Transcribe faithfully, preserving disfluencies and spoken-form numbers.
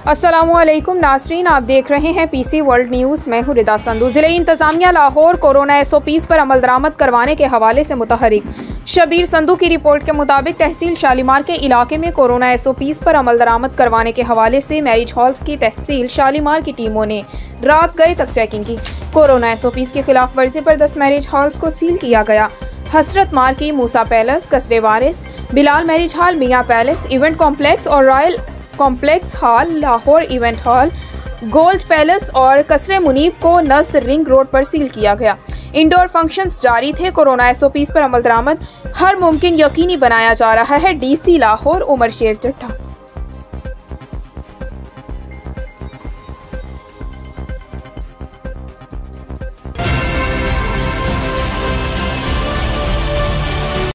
अस्सलामुअलैकुम नाजरीन, आप देख रहे हैं पीसी वर्ल्ड न्यूज़। मैं हूँ रिदा संधू। ज़िले इंतज़ामिया Lahore corona S O Ps पर अमल दरामद करवाने के हवाले से मुतहरिक शबीर संधू की रिपोर्ट के मुताबिक तहसील शालीमार के इलाके में कोरोना एस ओ पीज़ पर अमल दरामद करवाने के हवाले से मैरिज हॉल्स की तहसील शालीमार की टीमों ने रात गए तक चेकिंग की। कोरोना एस ओ पीज़ की खिलाफ वर्जी पर दस मैरिज हॉल्स को सील किया गया। Hasrat marquee, Musa palace, Qasr-e Waris, Bilal marriage hall, Mian palace, event complex और royal complex hall, Lahore event hall, gold palace और कसरे मुनीब को नज़द रिंग रोड पर सील किया गया। इंडोर फंक्शंस जारी थे। कोरोना एस ओ पीज़ पर अमल दरामद हर मुमकिन यकीनी बनाया जा रहा है। डी सी लाहौर उमर शेर चट्टा।